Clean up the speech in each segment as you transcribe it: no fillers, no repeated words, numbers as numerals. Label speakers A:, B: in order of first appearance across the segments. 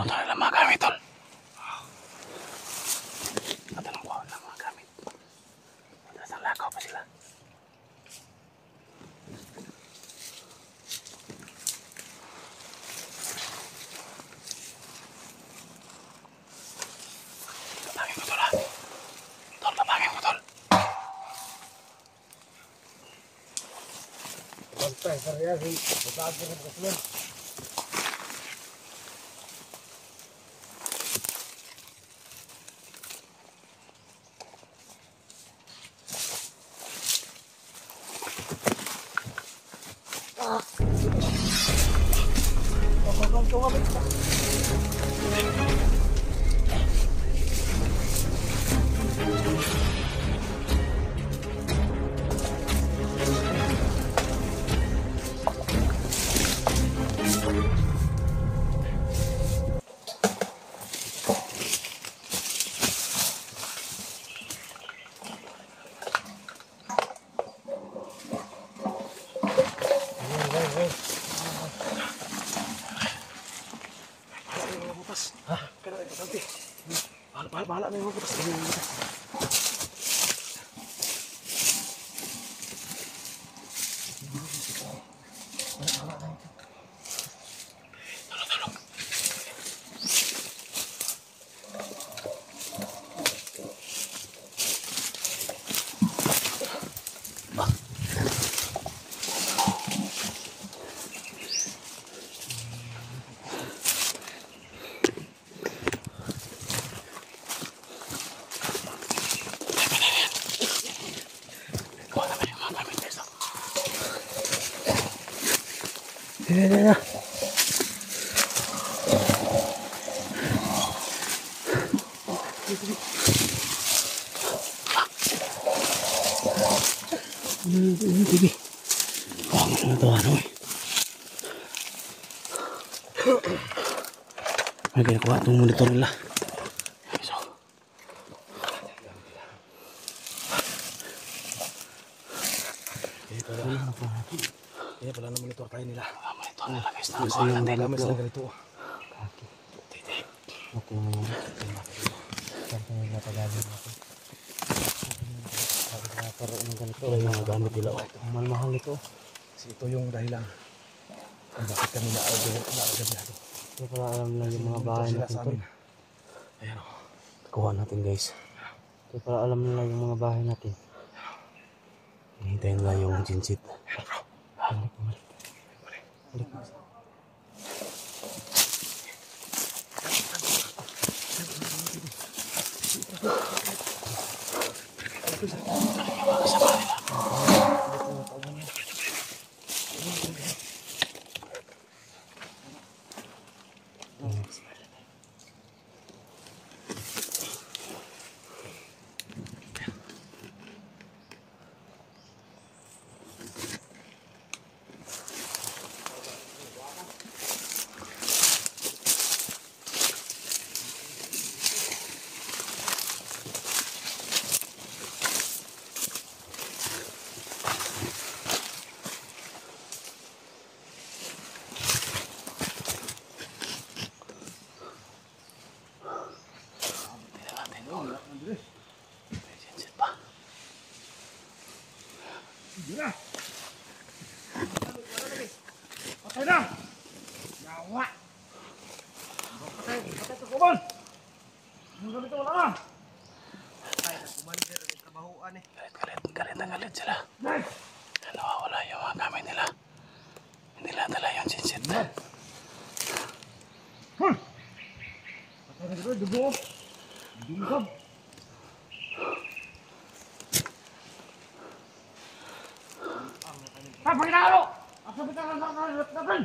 A: Kuha ito nila mga gamit, tol. Natanong kuha nila mga gamit. Madalas ang lakaw pa sila. Tatangin ko, tol, ha? Tol, tatangin ko, tol.
B: Bantay, sarili. Bago rin kasi yan. Bahala na yung butas.
A: Yeah. Bibi. Wah, ano to, ano eh. May ginagawa itong monitor nila. So.
B: Kaya pala na monitor tayo nila.
A: Monitor nila guys.
B: Kasi yung nagamit sila ganito.
A: Okay naman yun. Saan yung natagalin natin? Pero yung ganito ay mga gamit nila. Mahal ito.
B: Kasi ito yung dahilan kung bakit kami naagabyado.
A: Hindi pala alam nila yung mga bahay natin ito.
B: Ayan o.
A: Kuha natin guys. Hindi pala alam nila yung mga bahay natin. Hintayin nila yung jinsit.
B: Ayan bro.
A: Balik mo.
B: Patay na! Yawa! Patay sa kuban! Yung gamit mo lang ah! Patay sa kuban sir, may trabahoan eh.
A: Galit sila. Nawawala yung mga gamit nila. Hindi nila dala yung jinsit.
B: Patay na dito, dugo! Dungkab! Ha, pakinalo! Asa kita na natin!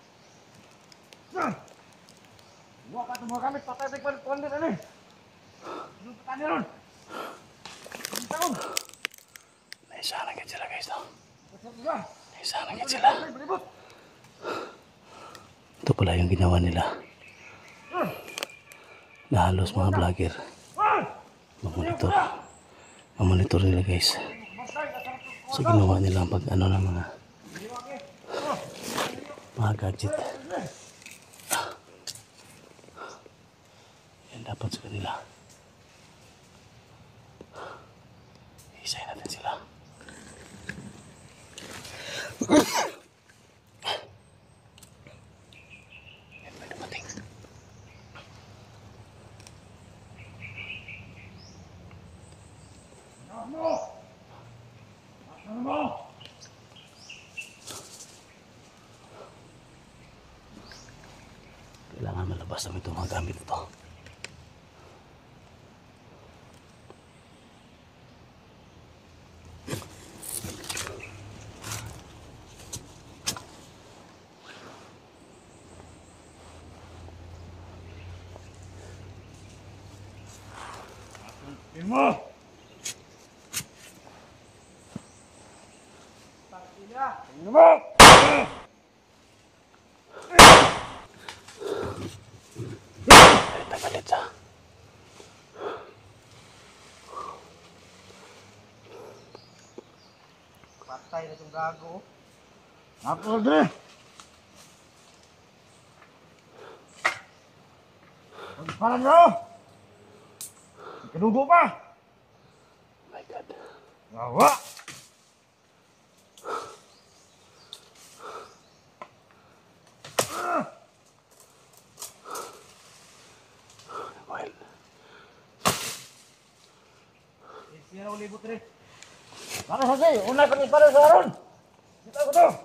B: Huwag ka itong mga gamit, patay na ipalipuan din ano eh! Ano patay na ron? Ang
A: Naisa na git sila guys no?
B: taon!
A: Naisa na git sila. Ito pala yung ginawa nila. Na halos mga vlogger. Mamonitor nila guys. So ginawa nila ang pag ano ng mga gadget. dapat sa kanila. Isayin natin sila. Yan, may dumating. Kailangan malabas namin itong mga gamit ito.
B: Mo! Partida! Mo!
A: Galit siya.
B: Patay na itong gago. Ako, Andre! Magparan mo! Kadugo pa!
A: Oh my God.
B: Gawa!
A: Well,
B: Siya uli butre. Mana saja, unay kami para sa aron. Kita ko to.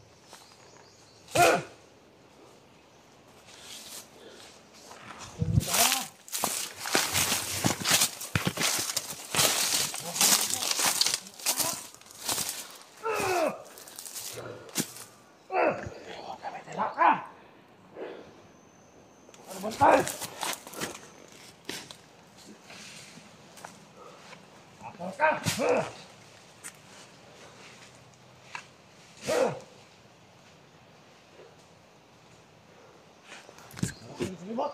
B: Kami telak ka. Ano bantay? Apa ka? Selibot.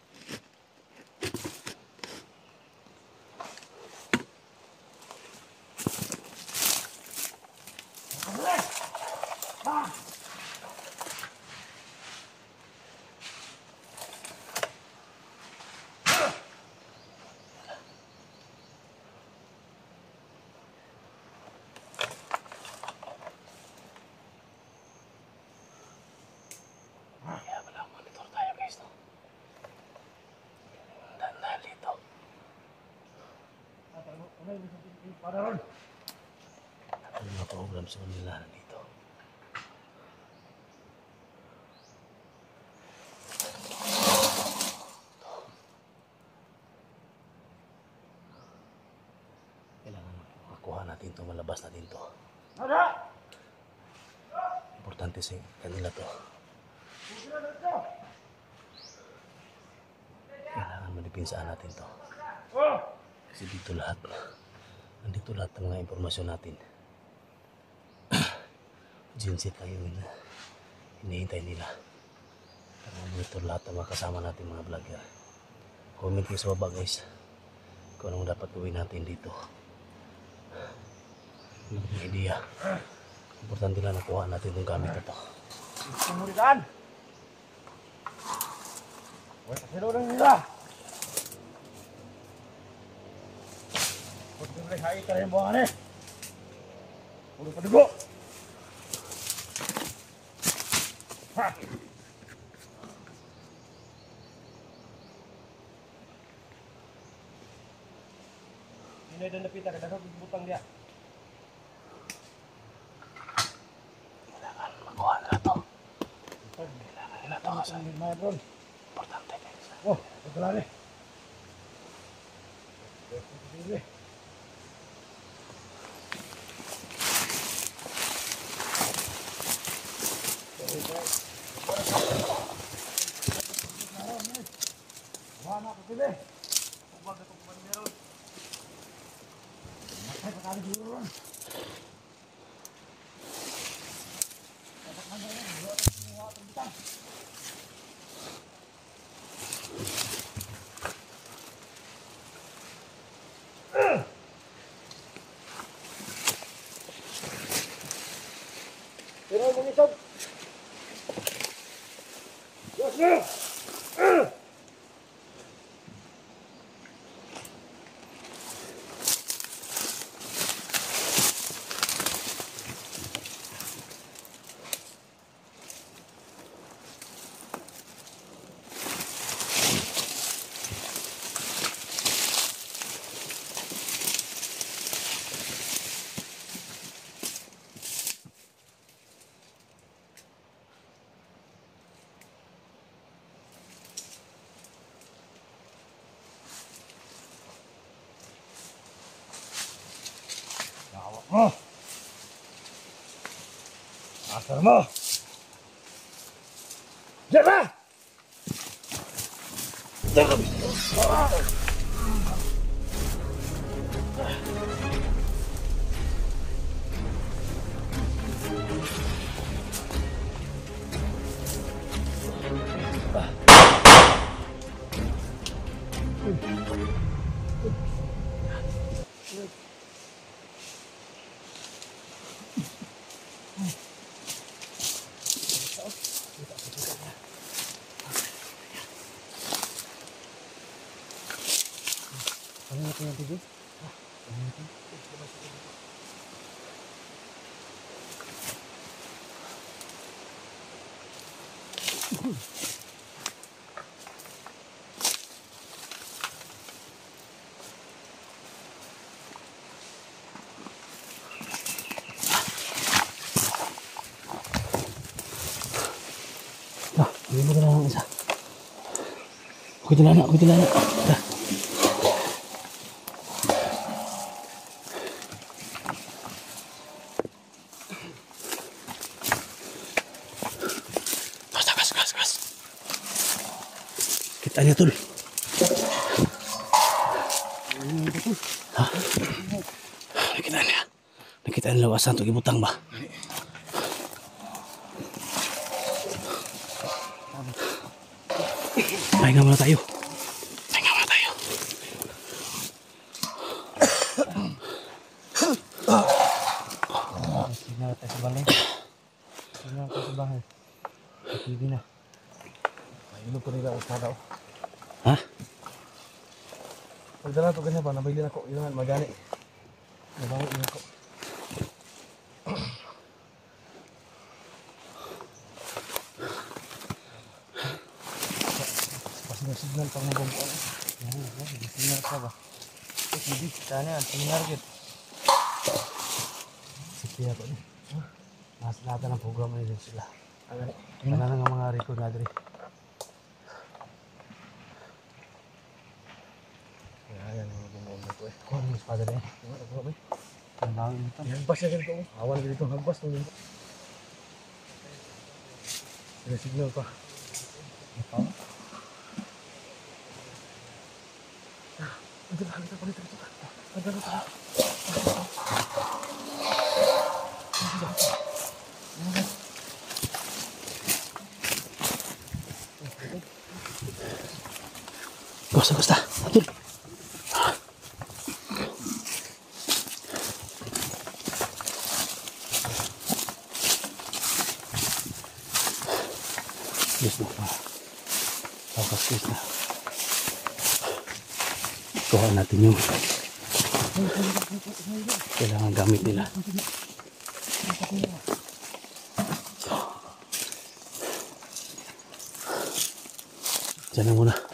A: kaya pala monitor tayo guys, no? Dahil dito. Ang mga program sa kanila dito. Kailangan makuha natin ito, malabas natin ito. Importante sa kanila to. Kailangan madipinsaan natin to. Kasi dito lahat, nandito lahat ng mga impormasyon natin. Ginset lang yung hinihintay nila. Para monitor lahat ng mga kasama natin mga vlogger. Comment nyo sa baba guys kung anong dapat gawin natin dito. Ano mga idea. Importante lang nakuha natin itong gamit na to.
B: Kemudian. Wah, kasih orang nila. Kung boleh hai kalian buang ni. Udah padugo. Ha. Ini dan napita kada butang dia.
A: Kailangan makuha nila to. Kailangan nila to kasi importante guys.
B: Oh, betul ni. Mana aku pilih? Ubah ke tempat meron. Makai sekali dulu. Dapat mana ni? Dua semua terbitang. Pero mengisap. Yes, sir. Oh. Asar mo. Diyan na!
A: Ano natin yung TV? Hindi mo lang isa. Ako'y tilana. Dah. Gas. Kita niya tol. Ha? Nakita niya lawasan to gibutang ba? Pahinga muna tayo. Tingnan tayo sa balay. Tingnan tayo sa bahay. TV na.
B: Inom ko nila ang sada.
A: Ha?
B: Pagdala to ganyan ba, nabili na ko. Ilangan, magani. Nabawi na ko. Signal pang mabongko. Signal ka ba? Hindi, sana yan. Signal kit.
A: Sige ako ni. Mas lahat ng program nila sila. Wala na nga mga record na diri.
B: Ayan, mabongko na ko eh.
A: Kuha mo espada rin.
B: Ako ba?
A: Ang bawang ito.
B: Hagbas na ganito. Awan na ganito. Hagbas na ganito. Signal pa.
A: Gusta. Atul. Yes na. Tapos na. Kuha natin yung kailangan gamit nila. Diyan na muna.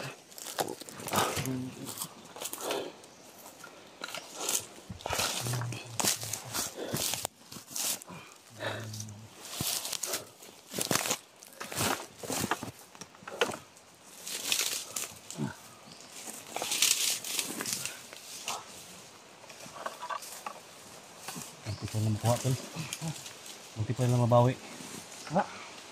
A: Munti pa lang makuha tol. Munti pa lang mabawi.
B: Ha?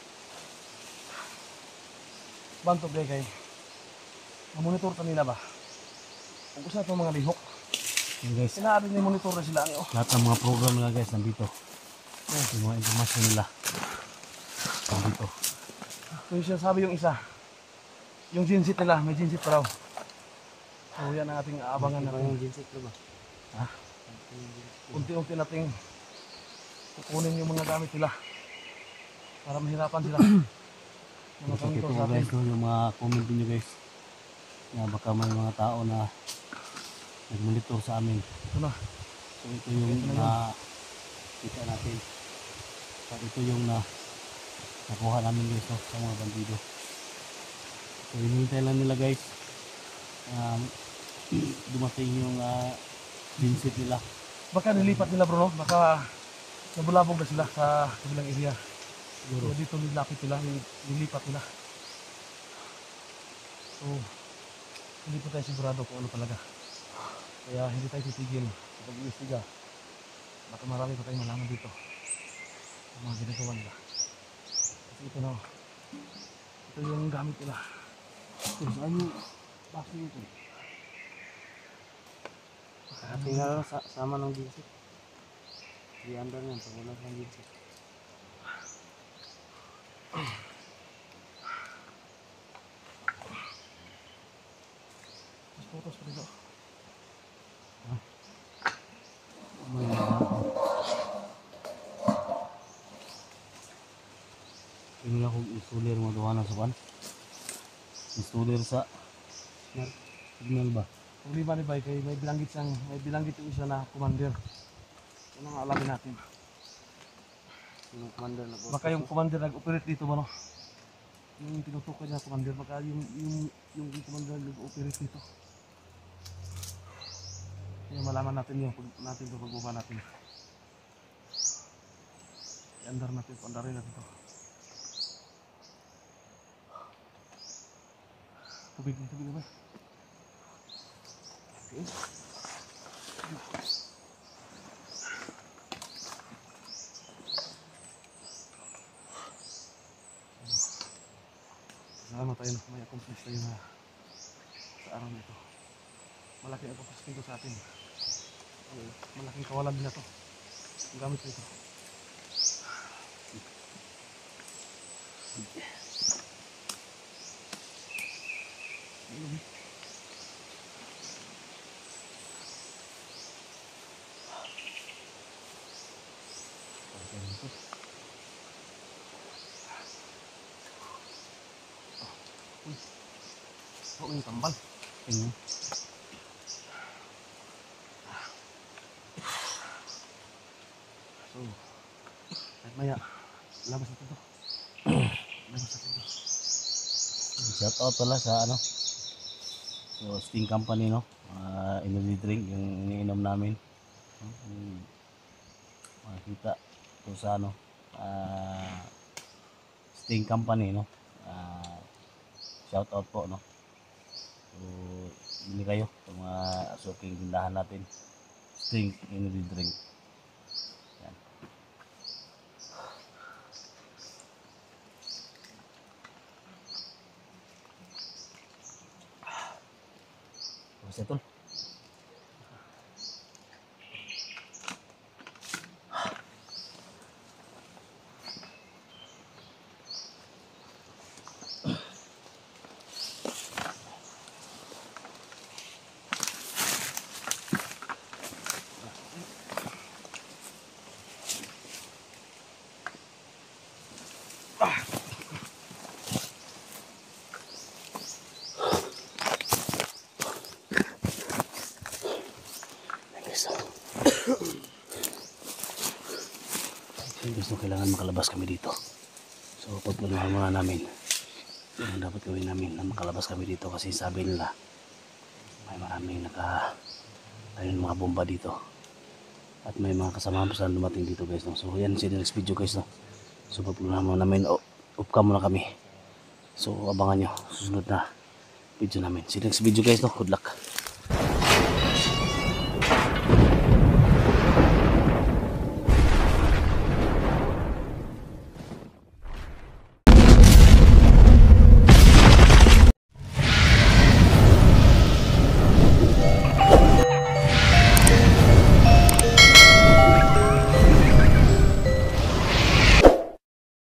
B: Bantog day kay. Monitor ta nila ba? Kung gusto itong mga lihok.
A: Yung guys,
B: Sinabi ni monitor na sila ano.
A: lahat ng mga program nila guys nandito. Yung mga informasyon nila nandito.
B: So yung sinasabi yung isa. Yung genset nila, may genset pa raw. So yan ang ating aabangan natin.
A: genset ba?
B: Ha? Unti-unti nating kukunin yung mga gamit nila. Para mahirapan sila. Mga
A: Ito
B: pangito sa atin.
A: guys, no, yung mga comment nyo guys na baka may mga tao na nagmonitor sa amin.
B: Ito na.
A: So ito yung na kita natin. At ito yung na nakuha namin guys, no, sa mga bandido. So hinihintay lang nila guys. Dumating yung genset nila.
B: Baka nilipat nila bro, no? Baka nabulabog na sila sa kabilang area. So dito nilapit nila, nilipat nila. So hindi po tayo sigurado kung ano talaga. Kaya hindi tayo titigil sa pag-iistiga. Baka marami pa tayong malaman dito. Ang mga ginagawa nila. Kasi ito na. Ito yung gamit nila. Ito, saan yung baso ito?
A: Tingnan sa sama ng ginsik. Di under niyan, pag wala ng ginsik.
B: Mas photos pa dito.
A: Ini ako installer mo doon sa kan. Installer sa signal ba?
B: Problema ni Bay kay may bilanggit yung isa na commander. Ano nga alamin natin?
A: Yung commander na
B: Baka yung commander nag-operate dito ba no? Yung tinutukoy niya commander, baka yung commander nag-operate dito. Kaya malaman natin yung natin ito pagbaba natin. I-andar natin, pandarin natin ito. Tubig ba? Okay. Salamat tayo na may accomplish tayo na sa araw nito. Malaking accomplishment ito sa atin. Malaking kawalan din na ito. Ang gamit nito. Oh, yung tambal.
A: Tingnan.
B: So, kahit maya, labas natin ito. Labas natin ito.
A: Shout out pala sa ano. So Sting Company no. Energy drink yung iniinom namin. Makita ito sa ano. Sting Company no. Shout out po no. So bili kayo sa mga suking tindahan natin. Sting Energy drink. Yan. Tapos ito. Gusto kailangan makalabas kami dito. So pagplanuhan muna namin. Ang dapat gawin namin na makalabas kami dito kasi sabi nila may maraming ayun mga bomba dito. At may mga kasama pa sa dumating dito guys no. So yan si next video guys no. So pagplanuhan muna namin off cam muna kami. So abangan nyo susunod na video namin. See you next video guys no. Good luck.